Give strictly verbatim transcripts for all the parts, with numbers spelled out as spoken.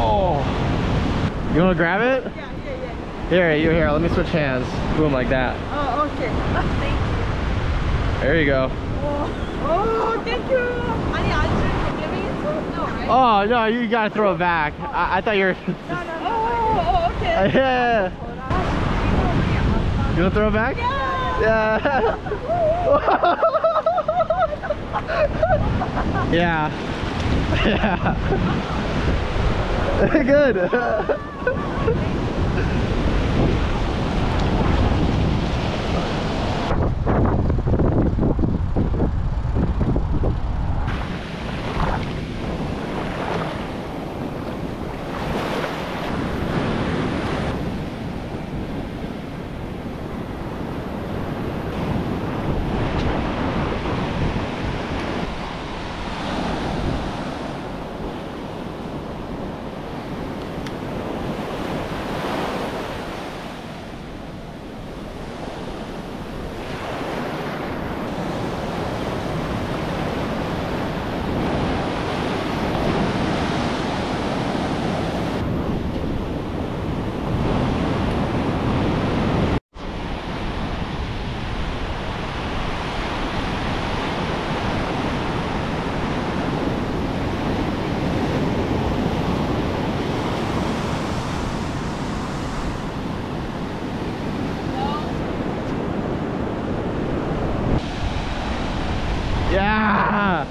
Oh. You want to grab it? Yeah, yeah, yeah. Here, you here. Let me switch hands. Boom, like that. Oh, okay. Thank you. There you go. Oh, oh thank you. 아니, 아저씨 giving it to? No, right? Oh, no, you gotta throw it back. I, I thought you were... No, no, no. Oh, oh, okay. Yeah. You wanna throw it back? Yeah. Yeah. Yeah. Yeah. Good. Yeah.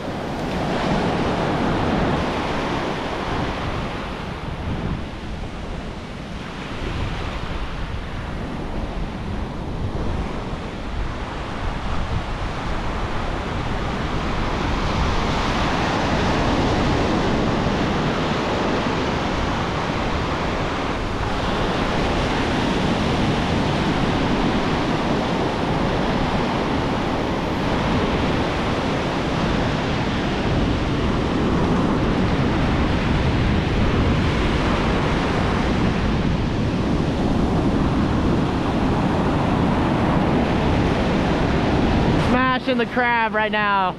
Smashing the crab right now.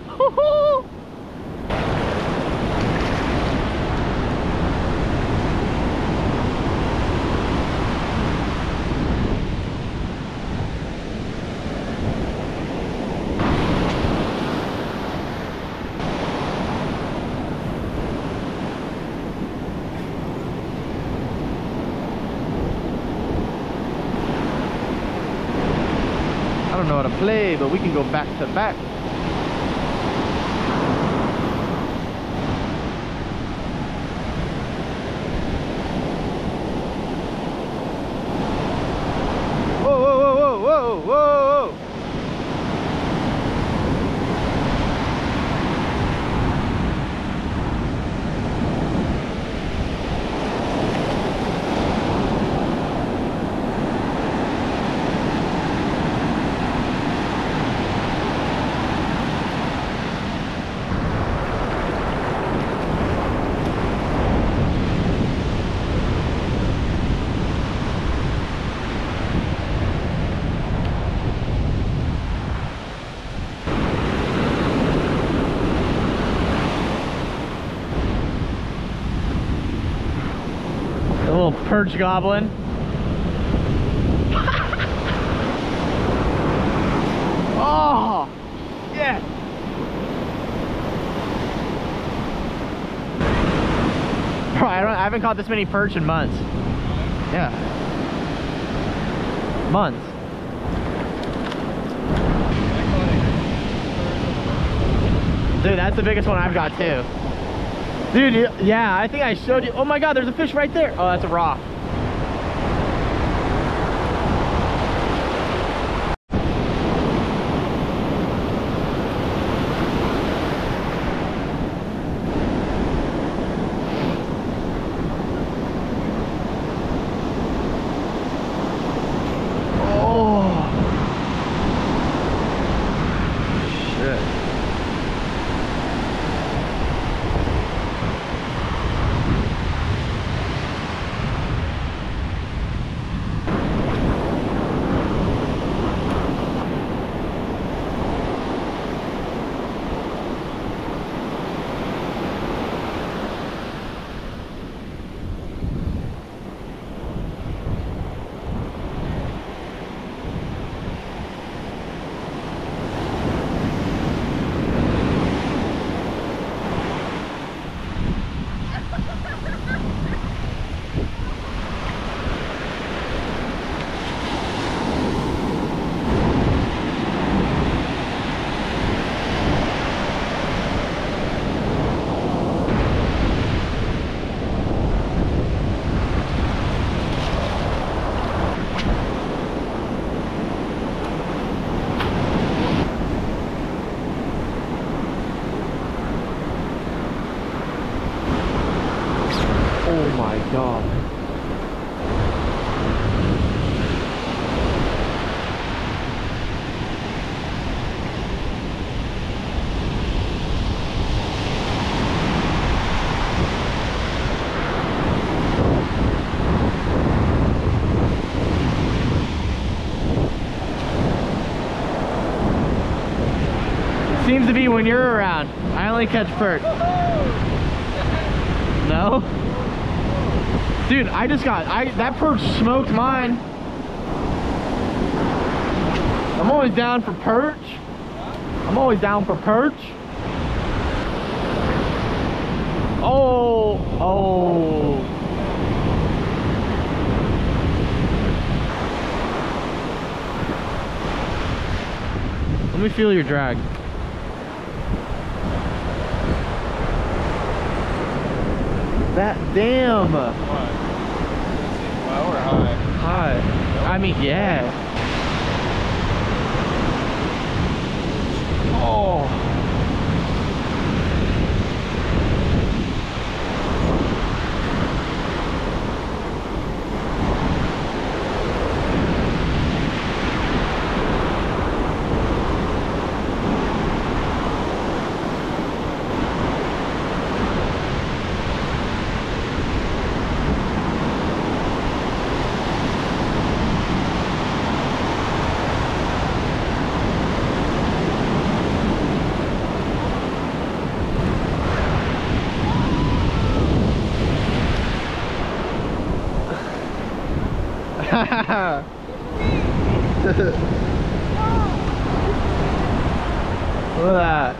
I don't know how to play, but we can go back to back. Whoa, whoa, whoa, whoa, whoa, whoa. A little perch goblin. Oh, yeah. Bro, I don't. I haven't caught this many perch in months. Yeah. Months. Dude, that's the biggest one I've got too. Dude, yeah, I think I showed you. Oh my God, there's a fish right there. Oh, that's a rock. Oh. Shit. Oh my god. Seems to be when you're around. I only catch perch. No? Dude, I just got, I that perch smoked mine. I'm always down for perch. I'm always down for perch. Oh, oh. Let me feel your drag. That damn. What? Low or high? High. I mean, yeah. Oh. Look at that.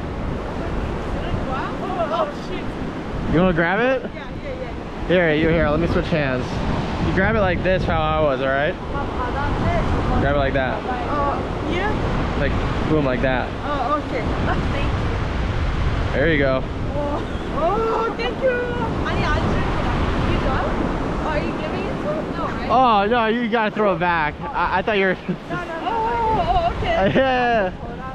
Oh shit. You want to grab it? Yeah, yeah, yeah. Here, you here. Let me switch hands. You grab it like this, how I was, all right? Grab it like that. Oh, yeah? Like, boom, like that. Oh, okay. Thank you. There you go. Oh, oh thank you. 아니, 안 줄게. You got? Are you giving it to him? No, right? Oh, no, you got to throw it back. I, I thought you were... No, no, no. Oh, oh, okay. Yeah.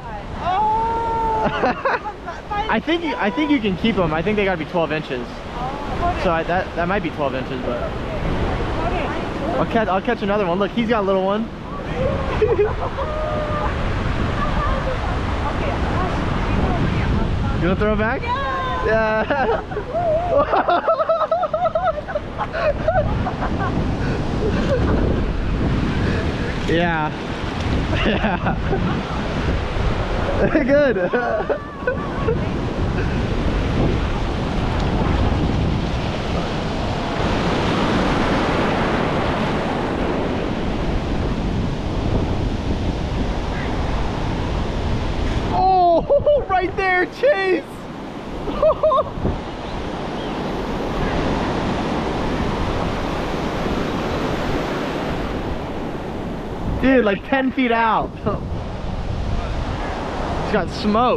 Oh. I think you, I think you can keep them. I think they got to be twelve inches. So I, that that might be twelve inches, but I'll catch I'll catch another one. Look, he's got a little one. You want to throw it back? Yeah. Yeah. Yeah. Good. Oh, right there, Chase. Dude, like ten feet out. He's got smoke.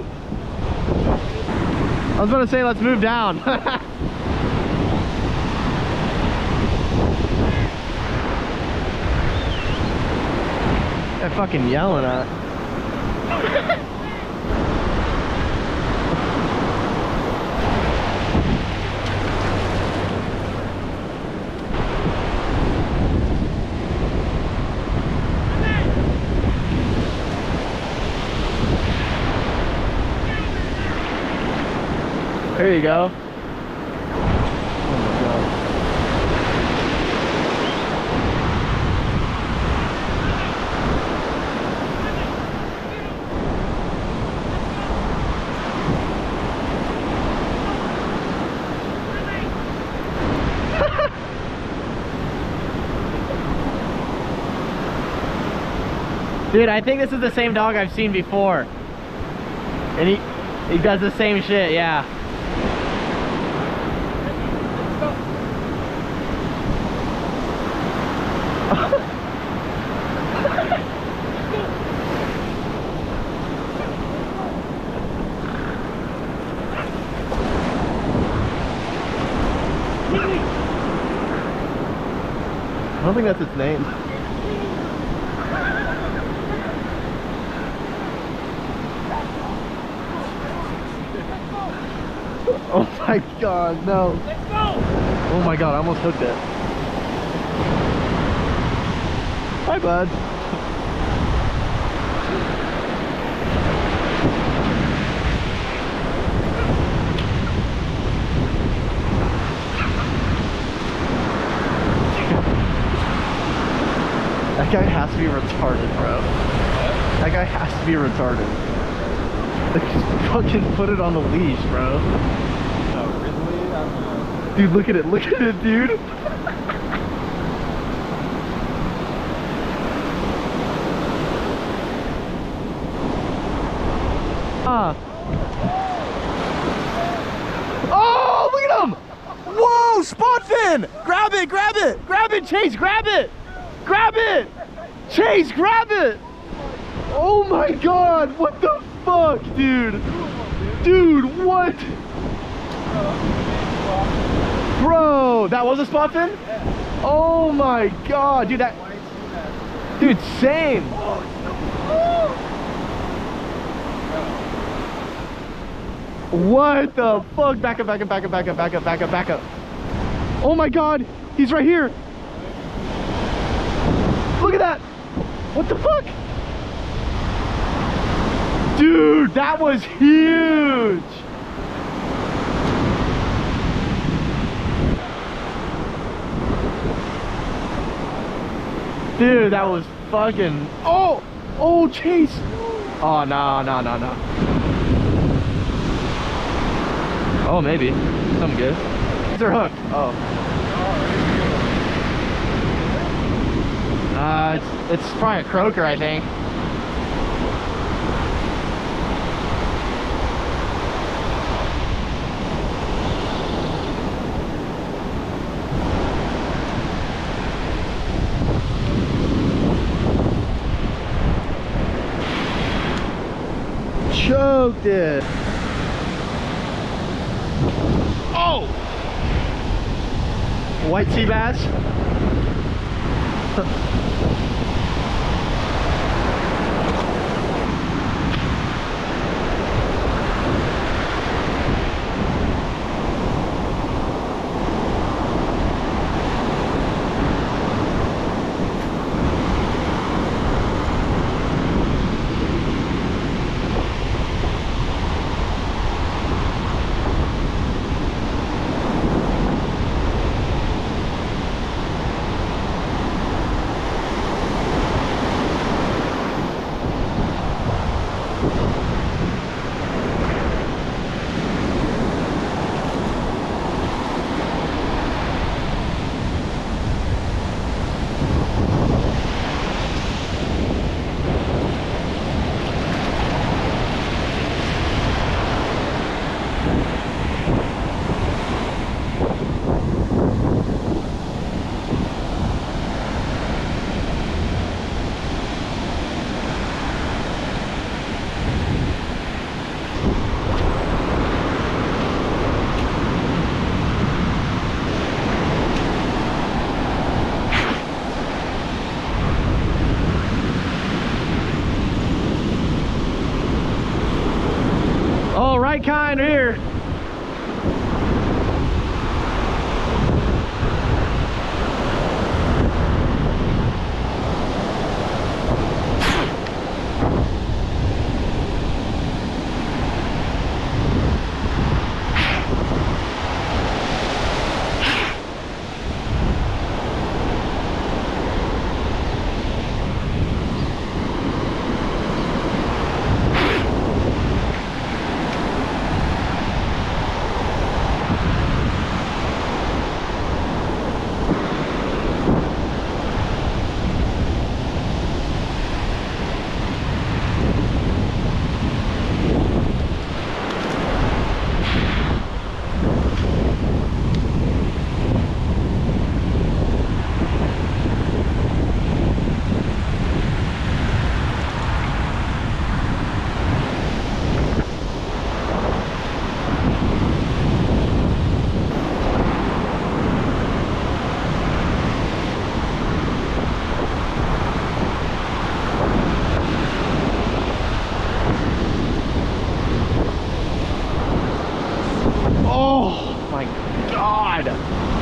I was about to say, let's move down. They're fucking yelling at. There you go. Oh my God. Dude, I think this is the same dog I've seen before. And he he does the same shit, yeah. I don't think that's its name. Oh my god, no. Let's go! Oh my god, I almost hooked it. Hi, bud. That guy has to be retarded, bro. That guy has to be retarded. Like, just fucking put it on the leash, bro. No, Ridley, I'm gonna... Dude, look at it. Look at it, dude. Ah. Oh, look at him. Whoa, spot fin. Grab it, grab it. Grab it, Chase, grab it. Grab it. Chase, grab it. Oh my god, what the fuck, dude? Dude, what? Bro, that was a spot fin? Oh my god, dude, that... Dude, same. What the fuck? Back up, back up, back up, back up, back up, back up, back up. Oh my god, he's right here. Look at that. What the fuck? Dude, that was huge. Dude, that was fucking... Oh! Oh, Chase! Oh, no, no, no, no. Oh, maybe. Something good. They're hooked. Oh. Uh, it's, it's probably a croaker, I think. Choked it. Oh! White sea bass. Kinda.